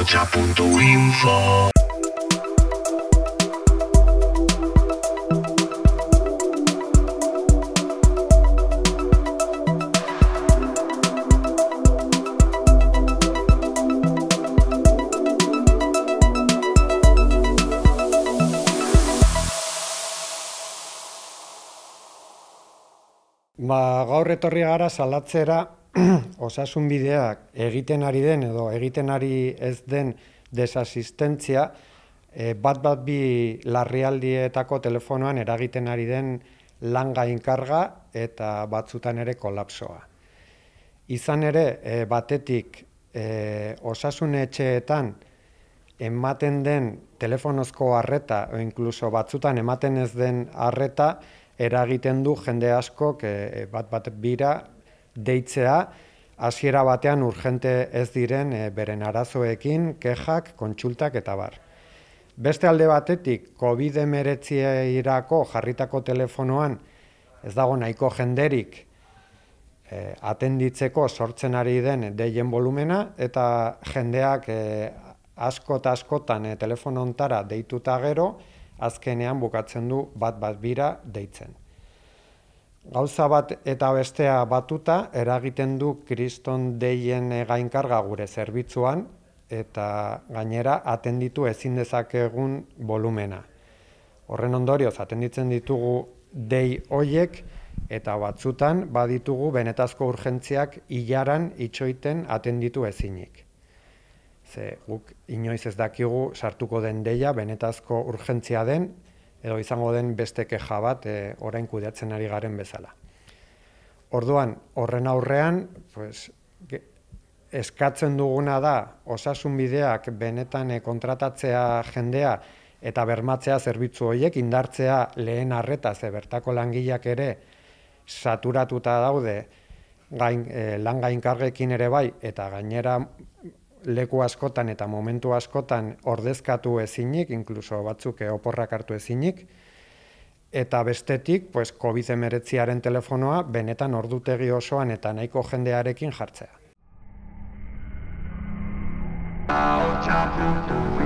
ahotsa.info. Gaur etorri gara salatzera osasun bideak egiten ari den edo egiten ari ez den desasistentzia bat bi larrialdietako telefonoan eragiten ari den lan gainkarga eta batzutan ere kolapsoa. Izan ere, batetik osasun etxeetan ematen den telefonozko arreta o inkluso batzutan ematen ez den arreta eragiten du jende askok bat bira deitzea hasiera batean urgente ez diren beren arazoekin, kexak, kontsultak eta bar. Beste alde batetik, COVID-19 jarritako telefonoan ez dago nahiko jenderik atenditzeko sortzen ari den deien volumena eta jendeak askotan telefono hontara deituta gero, azkenean bukatzen du bat bira deitzen. Gauza bat eta bestea batuta eragiten du kriston deien gainkarga gure zerbitzuan eta gainera atenditu ezin dezakegun volumena. Horren ondorioz atenditzen ditugu dei hoiek eta batzutan baditugu benetazko urgentziak ilaran itxoiten atenditu ezinik. Ze guk inoiz ez dakigu sartuko den deia benetazko urgentzia den edo izango den beste keja bat orain kudeatzen ari garen bezala. Orduan, horren aurrean, eskatzen duguna da osasun bideak benetan kontratatzea jendea eta bermatzea zerbitzu horiek, indartzea lehen arreta ze bertako langileak ere saturatuta daude lan gainkargekin ere bai eta gainera leku askotan eta momentu askotan ordezkatu ezinik, inkluso batzuk oporrak hartu ezinik, eta bestetik, COVID-19aren telefonoa benetan ordutegi osoan eta nahiko jendearekin jartzea.